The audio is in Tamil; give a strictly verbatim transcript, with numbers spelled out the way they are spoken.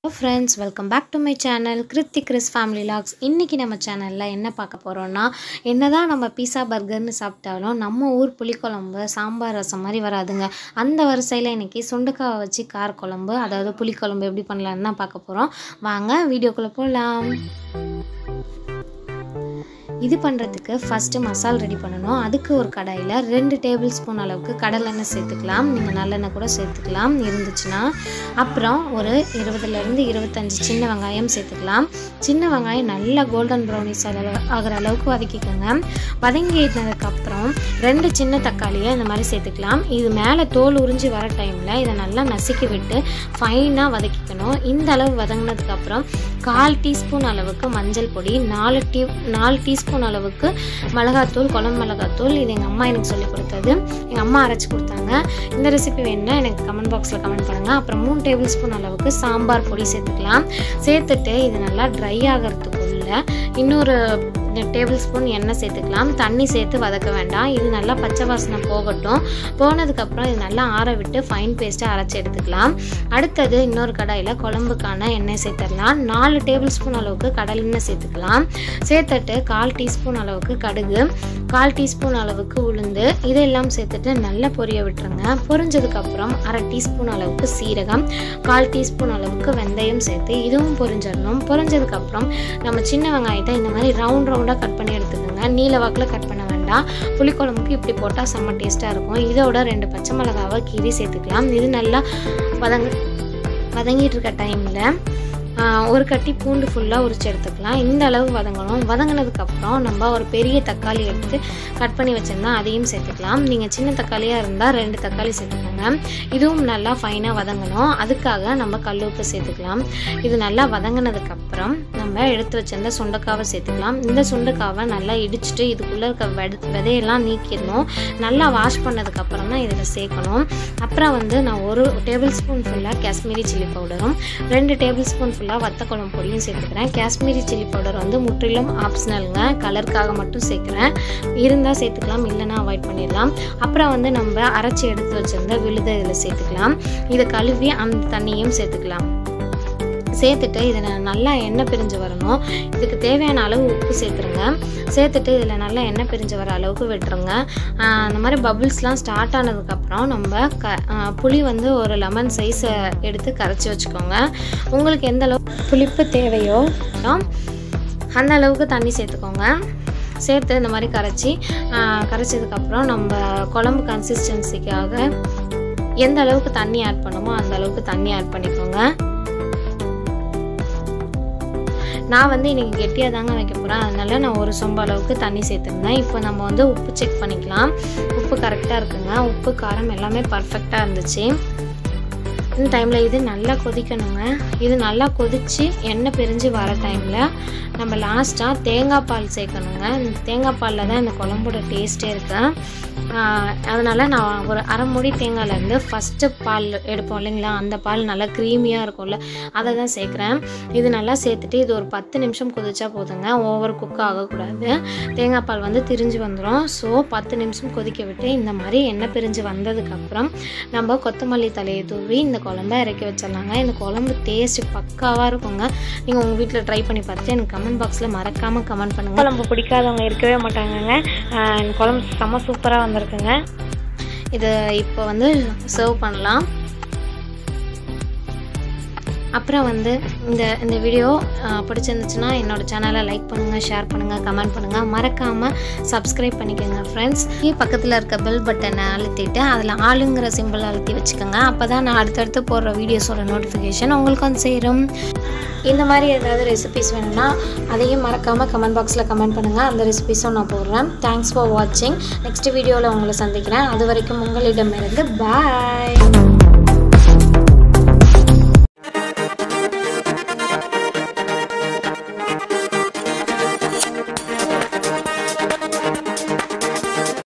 Friends, welcome back to my channel Krithikrish family vlogs. இன்னைக்கு நம்ம சேனல்ல என்ன பார்க்க போறோம்னா என்னதான் நம்ம பீஸா பர்கர்னு சாப்பிட்டாலும் நம்ம ஊர் புளி குழம்பு சாம்பார் ரசம் மாதிரி வராதுங்க. அந்த வரிசையில இன்னைக்கு சுண்டக்காய் வச்சு கarakulambu அதாவது புளி குழம்பு எப்படி பண்ணலாம்னு தான் பார்க்க போறோம். வாங்க வீடியோக்குள்ள போலாம். இது பண்றதுக்கு ஃபர்ஸ்ட் மசாலா ரெடி பண்ணனும். அதுக்கு ஒரு கடாயில ரெண்டு டேபிள் ஸ்பூன் அளவுக்கு கடலெண்ணெய் சேர்த்துக்கலாம். நீங்க நல்லெண்ணெய் கூட சேர்த்துக்கலாம் இருந்துச்சுனா. அப்புறம் ஒரு இருபது ல இருந்து இருபத்தஞ்சு சின்ன வெங்காயம் சேர்த்துக்கலாம். சின்ன வெங்காயம் நல்லா கோல்டன் ப்ரௌனிஷ் ஆகுற அளவுக்கு வதக்கிக்கோங்க. வதங்கினதுக்கு அப்புறம் ரெண்டு சின்ன தக்காளியை இந்த மாதிரி சேர்த்துக்கலாம். இது மேலே தோல் உறிஞ்சி வர டைம்ல இதை நல்லா நசுக்கி விட்டு ஃபைனா வதக்கிக்கணும். இந்த அளவு வதங்கினதுக்கு அப்புறம் கால் டீஸ்பூன் அளவுக்கு மஞ்சள் பொடி, நாலு டீ நாலு டீஸ்பூன் அளவுக்கு மிளகாத்தூள், குழம்பு மிளகாத்தூள். இது எங்கள் அம்மா எனக்கு சொல்லி கொடுத்தது. எங்கள் அம்மா அரைச்சி கொடுத்தாங்க. இந்த ரெசிபி வேணும்னா எனக்கு கமெண்ட் பாக்ஸில் கமெண்ட் பண்ணுங்கள். அப்புறம் மூணு டேபிள் ஸ்பூன் அளவுக்கு சாம்பார் பொடி சேர்த்துக்கலாம். சேர்த்துட்டு இது நல்லா ட்ரை ஆகிறதுக்குள்ள இன்னொரு டேபிள் ஸ்பூன் எண்ணெய் சேர்த்துக்கலாம். தண்ணி சேர்த்து வதக்க வேண்டாம். இது நல்லா பச்சை வாசனை போகட்டும். போனதுக்கப்புறம் இது நல்லா ஆற விட்டு ஃபைன் பேஸ்ட்டாக அரைச்சி எடுத்துக்கலாம். அடுத்தது இன்னொரு கடாயில் குழம்புக்கான எண்ணெய் சேர்த்துடலாம். நாலு டேபிள் ஸ்பூன் அளவுக்கு கடல் எண்ணெய் சேர்த்துக்கலாம். சேர்த்துட்டு கால் டீஸ்பூன் அளவுக்கு கடுகு, கால் டீஸ்பூன் அளவுக்கு உளுந்து இதெல்லாம் சேர்த்துட்டு நல்லா பொரிய விட்டுருங்க. பொரிஞ்சதுக்கப்புறம் அரை டீஸ்பூன் அளவுக்கு சீரகம், கால் டீஸ்பூன் அளவுக்கு வெந்தயம் சேர்த்து இதுவும் பொரிஞ்சிடணும். பொரிஞ்சதுக்கப்புறம் நம்ம சின்ன வெங்காயத்தை இந்த மாதிரி ரவுண்ட் ரவுண்ட் கட் பண்ணி எடுத்துக்கோங்க. நீல வாக்கில் கட் பண்ண வேண்டாம். புளிக்குழம்புக்கு இப்படி போட்டால் செம்ம டேஸ்ட்டாக இருக்கும். இதோட ரெண்டு பச்சை மிளகாவை கீரி சேர்த்துக்கலாம். இது நல்லா வதங்க வதங்கிட்டு இருக்க டைமில் ஒரு கட்டி பூண்டு ஃபுல்லாக உரிச்சு எடுத்துக்கலாம். இந்த அளவு வதங்கணும். வதங்கினதுக்கப்புறம் நம்ம ஒரு பெரிய தக்காளி எடுத்து கட் பண்ணி வச்சுருந்தா அதையும் சேர்த்துக்கலாம். நீங்கள் சின்ன தக்காளியாக இருந்தால் ரெண்டு தக்காளி சேர்த்துக்கோங்க. இதுவும் நல்லா ஃபைனாக வதங்கணும். அதுக்காக நம்ம கல் உப்பு சேர்த்துக்கலாம். இது நல்லா வதங்கினதுக்கப்புறம் நம்ம எடுத்து வச்சிருந்த சுண்டக்காவை சேர்த்துக்கலாம். இந்த சுண்டக்காவை நல்லா இடிச்சுட்டு இதுக்குள்ளே இருக்க வெட விதையெல்லாம் நீக்கிடணும். நல்லா வாஷ் பண்ணதுக்கப்புறம் தான் இதில் சேர்க்கணும். அப்புறம் வந்து நான் ஒரு டேபிள் ஸ்பூன் ஃபுல்லாக காஷ்மீரி சில்லி பவுடரும் ரெண்டு டேபிள் ஸ்பூன் ஃபுல்லாக வத்த குழம்பு பொடியும் சேர்த்துக்கிறேன். காஷ்மீரி சில்லி பவுடர் வந்து முற்றிலும் ஆப்ஷனலுங்க. கலருக்காக மட்டும் சேர்க்குறேன். இருந்தால் சேர்த்துக்கலாம், இல்லைன்னா அவாய்ட் பண்ணிடலாம். அப்புறம் வந்து நம்ம அரைச்சி எடுத்து வச்சிருந்த விழுதை இதில் சேர்த்துக்கலாம். இதை கழுவி அந்த தண்ணியும் சேர்த்துக்கலாம். சேர்த்துட்டு இதில் நல்லா எண்ணெய் பிரிஞ்சு வரணும். இதுக்கு தேவையான அளவு உப்பு சேர்த்துருங்க. சேர்த்துட்டு இதில் நல்லா எண்ணெய் பிரிஞ்சு வர அளவுக்கு விட்டுருங்க. அந்த மாதிரி பபுள்ஸ்லாம் ஸ்டார்ட் ஆனதுக்கப்புறம் நம்ம க புளி வந்து ஒரு லெமன் சைஸை எடுத்து கரைச்சி வச்சுக்கோங்க. உங்களுக்கு எந்த அளவுக்கு புளிப்பு தேவையோ அந்த அளவுக்கு தண்ணி சேர்த்துக்கோங்க. சேர்த்து இந்த மாதிரி கரைச்சி கரைச்சதுக்கப்புறம் நம்ம குழம்பு கன்சிஸ்டன்சிக்காக எந்த அளவுக்கு தண்ணி ஆட் பண்ணுமோ அந்த அளவுக்கு தண்ணி ஆட் பண்ணிக்கோங்க. நான் வந்து இன்றைக்கி கெட்டியாக தாங்க வைக்க போகிறேன். அதனால நான் ஒரு சொம்பு அளவுக்கு தண்ணி சேர்த்துருந்தேன். இப்போ நம்ம வந்து உப்பு செக் பண்ணிக்கலாம். உப்பு கரெக்டாக இருக்குங்க. உப்பு காரம் எல்லாமே பர்ஃபெக்டாக இருந்துச்சு. இந்த டைமில் இது நல்லா கொதிக்கணுங்க. இது நல்லா கொதித்து எண்ணெய் பிரிஞ்சு வர டைமில் நம்ம லாஸ்ட்டாக தேங்காய் பால் சேர்க்கணுங்க. இந்த தேங்காய் பாலில் தான் இந்த குழம்போட டேஸ்ட்டே இருக்கு. அதனால் நான் ஒரு அரை மூடி தேங்காயிலேருந்து ஃபஸ்ட்டு பால் எடுப்போம் இல்லைங்களா, அந்த பால் நல்லா க்ரீமியாக இருக்கும்ல, அதை தான் சேர்க்குறேன். இது நல்லா சேர்த்துட்டு இது ஒரு பத்து நிமிஷம் கொதிச்சா போதுங்க. ஓவர் குக் ஆகக்கூடாது. தேங்காய் பால் வந்து திரிஞ்சு வந்துடும். ஸோ பத்து நிமிஷம் கொதிக்க விட்டு இந்த மாதிரி எண்ணெய் பிரிஞ்சு வந்ததுக்கப்புறம் நம்ம கொத்தமல்லி தலையை தூவி இந்த குழம்பை இறக்கி வச்சிடலாங்க. இந்த குழம்பு டேஸ்ட்டு பக்காவாக இருக்குங்க. நீங்கள் உங்கள் வீட்டில் ட்ரை பண்ணி பார்த்துட்டு எனக்கு கமெண்ட் பாக்ஸில் மறக்காமல் கமெண்ட் பண்ணுங்கள். குழம்பு பிடிக்காதவங்க இருக்கவே மாட்டாங்கங்க. குழம்பு செம்ம சூப்பராக வந்திருக்குங்க. இதை இப்போ வந்து சர்வ் பண்ணலாம். அப்புறம் வந்து இந்த இந்த வீடியோ பிடிச்சிருந்துச்சுன்னா என்னோடய சேனலை லைக் பண்ணுங்கள், ஷேர் பண்ணுங்கள், கமெண்ட் பண்ணுங்கள். மறக்காமல் சப்ஸ்கிரைப் பண்ணிக்கோங்க ஃப்ரெண்ட்ஸ். பக்கத்தில் இருக்க பெல் பட்டனை அழுத்திட்டு அதில் ஆளுங்கிற சிம்பிள் அழுத்தி வச்சுக்கோங்க. அப்போ தான் நான் அடுத்தடுத்து போடுற வீடியோஸோட நோட்டிஃபிகேஷன் உங்களுக்கு வந்து சேரும். இந்த மாதிரி ஏதாவது ரெசிபிஸ் வேணும்னா அதையும் மறக்காமல் கமெண்ட் பாக்ஸில் கமெண்ட் பண்ணுங்கள். அந்த ரெசிபிஸும் நான் போடுறேன். தேங்க்ஸ் ஃபார் வாட்சிங். நெக்ஸ்ட் வீடியோவில் உங்களை சந்திக்கிறேன். அது வரைக்கும் உங்களிடமிருந்து பாய்.